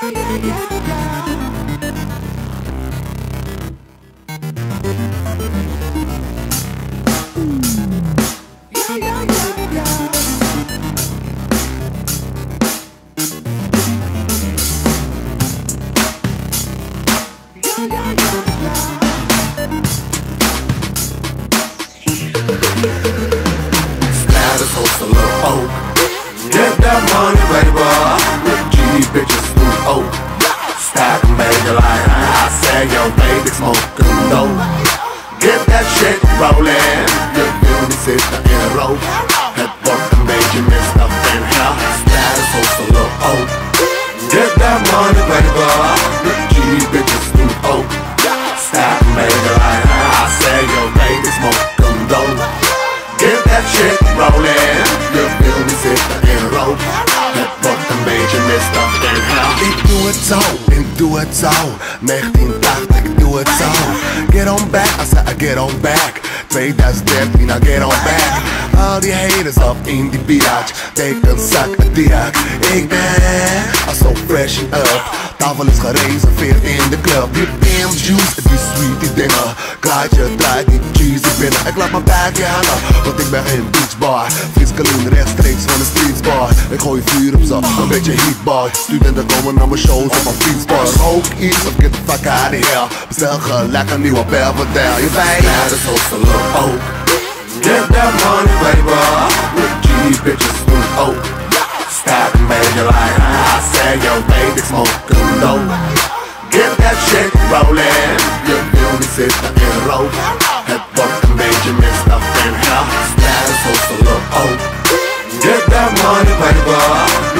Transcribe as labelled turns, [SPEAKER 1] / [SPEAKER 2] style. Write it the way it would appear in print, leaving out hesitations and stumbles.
[SPEAKER 1] Status host a little oak. Get that money, baby. With G bitches through oak. Stack 'em, baby, like I said, yo, baby, smoking dope. Get that shit rollin'. You feel me, sister in a row. At work, I made you miss up in hell. Status host a little oak. Get that money, baby. With G bitches through oak. Stack 'em, baby, like I said, yo, baby, smoking dope. Get that shit rollin'. You feel me, sister in a row. Het wordt een beetje mistig in hell. Ik doe het zo, ik doe het zo. 1980, ik doe het zo. Get on back, I said I get on back. 2013, I get on back. Al die haters op in die biatch. Take een zak diak. Ik ben so fresh up. Tafel is gereserveerd in de club. Die PM juice, die sweet, die dingen. Klaartje draait die cheesy binnen. Ik laat mijn bagje hangen, want ik ben geen beachbar. Fiscalien rechtstreeks van de streetsbar. Ik gooi vuur op z'n, een beetje heatboy. Studenten komen naar mijn shows op mijn fietsbar. Rook iets of get the fuck out of here. Bestel gelijk een nieuwe Belvedere. Je bijt status host a little oak. Get that money, baby. With G bitches through oak. Stack 'em, baby, like I said, yo, baby, smoking dope. Get that shit rollin'. You feel me, sister in a row. Het wordt een beetje mistig in hell. Status host a little oak. Get that money, baby.